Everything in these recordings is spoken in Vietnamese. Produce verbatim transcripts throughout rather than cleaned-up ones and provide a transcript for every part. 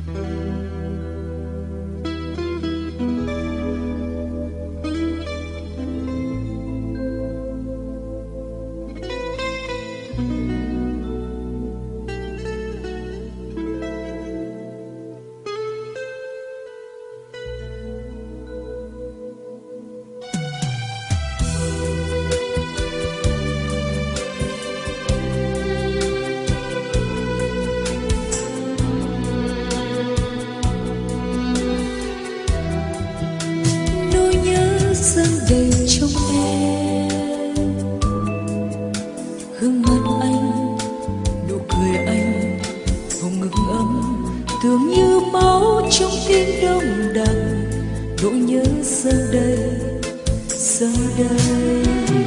dâng đầy trong em, gương mặt anh, nụ cười anh, vùng ngực ấm tưởng như máu trong tim đông đặc. Nỗi nhớ giờ đây, giờ đây.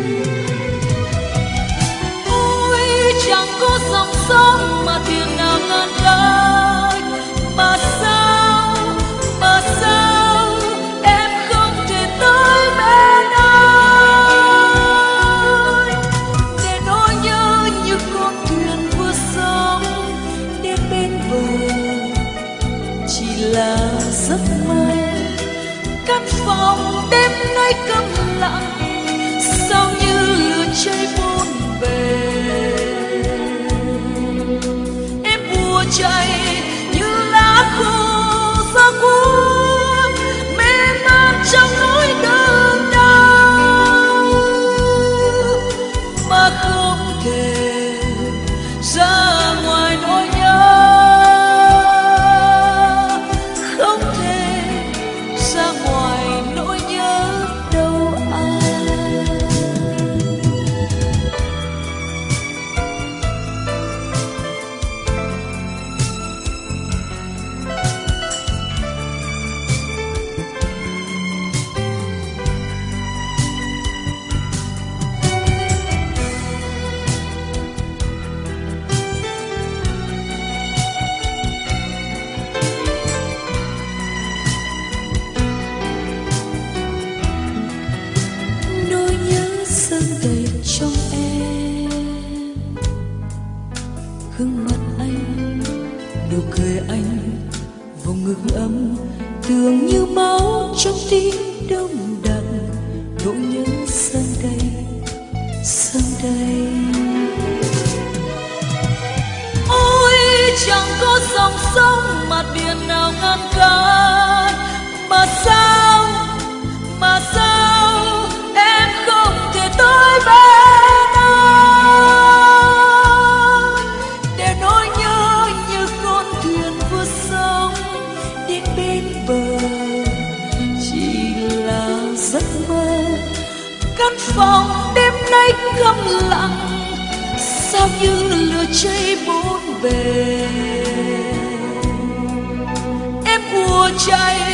Ôi chẳng có dòng sông mà tiền nào ngăn cách, mà sao, mà sao em không thể tới bên anh, để nỗi nhớ như con thuyền vừa sóng đến bên bờ chỉ là giấc mơ. Căn phòng đêm nay câm lặng, sao như lửa cháy bốn bề. Em bùa cháy như lá khô gió cuốn, mê man trong nỗi đớn đau, mà không thể ra ngoài nỗi nhớ, không thể ra ngoài nỗi nhớ đâu ai. Nỗi nhớ dâng đầy trong em, gương mặt anh, nụ cười anh, vùng ngực ấm tưởng như máu trong tim đông đặc. Nỗi nhớ dâng đầy, dâng đầy. Ôi chẳng có dòng sông mặt biển nào ngăn cách, mà sao, mà sao em không thể tới bên anh, để nỗi nhớ như con thuyền vừa sóng đến bên bờ chỉ là giấc mơ. Căn phòng đêm nay câm lặng, sao như lửa cháy bốn bề. Em bùa cháy